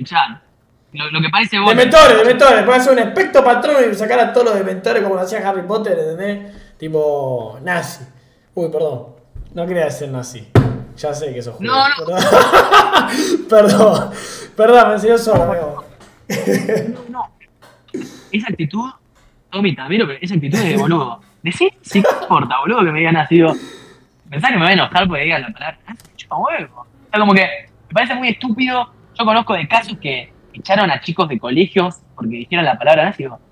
escuchá, lo que parece bueno. Dementores. Puede hacer un espectro patrón y sacar a todos los dementores como lo hacía Harry Potter, ¿entendés? Tipo, nazi. Uy, perdón. No quería decir nazi. Ya sé que sos judío. No, no, Perdón. Perdón, me enseñó solo, amigo. no, no. Esa actitud, Tommy, también, pero esa actitud es de boludo. Decir si importa, boludo, que me digan así, digo, pensá que me voy a enojar porque digan la palabra, chupa huevo. O sea, como que me parece muy estúpido. Yo conozco de casos que echaron a chicos de colegios porque dijeron la palabra nazi, digo,